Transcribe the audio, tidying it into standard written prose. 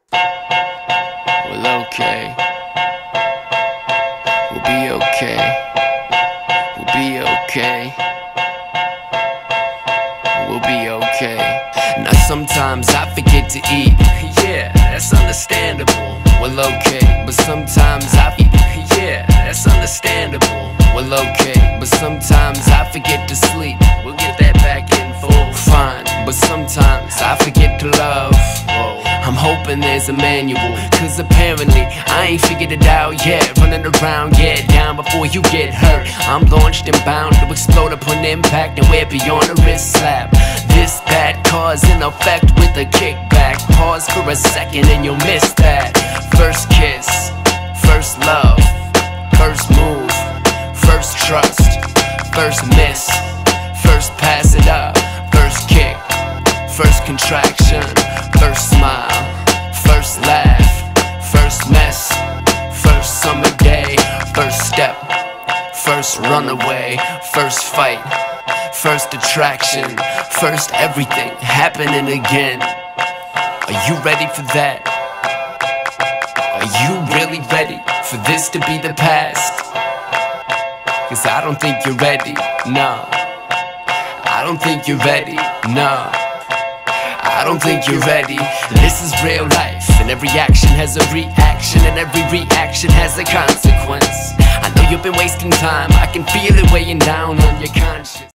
Well, okay. We'll be okay. We'll be okay. We'll be okay. Now sometimes I forget to eat. Yeah, that's understandable. Well, okay. But sometimes I yeah, that's understandable. Well, okay. But sometimes I forget to sleep. We'll get that back in full. Fine. But sometimes I forget to love. Whoa. I'm hoping there's a manual, cause apparently I ain't figured it out yet. Running around, yeah, down before you get hurt. I'm launched and bound to explode upon impact, and we're beyond a wrist slap. This, that, cause and effect with a kickback. Pause for a second and you'll miss that. First kiss, first love, first move, first trust, first miss, first pass it up, first kick, first contraction, first smile, first laugh, first mess, first summer day, first step, first runaway, first fight, first attraction, first everything happening again. Are you ready for that? Are you really ready for this to be the past? Cause I don't think you're ready, no. I don't think you're ready, no. I don't think you're ready. This is real life, and every action has a reaction, and every reaction has a consequence. I know you've been wasting time, I can feel it weighing down on your conscience.